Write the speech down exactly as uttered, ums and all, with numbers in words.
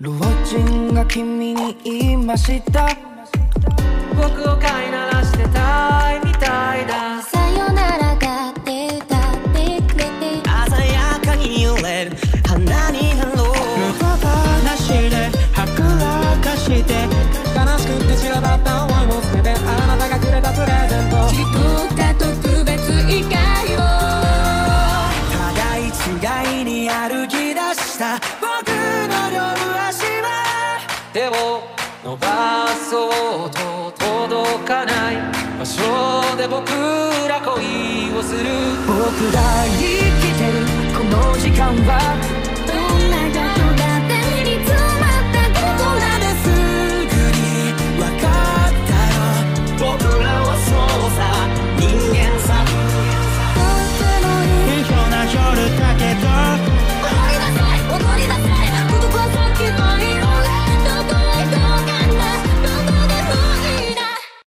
老人が君に言いました。僕を飼いならしてたいみたいだ。 さよならだって歌ってくれて、 鮮やかに揺れる花にハロー。 無駄話ではくらかして、悲しくて散らばった思いも全てあなたがくれたプレゼント。 きっとが特別以下よ。 互い違いに歩き出した僕の両足は手を伸ばそうと届かない場所で僕ら恋をする。僕が生きてるこの時間は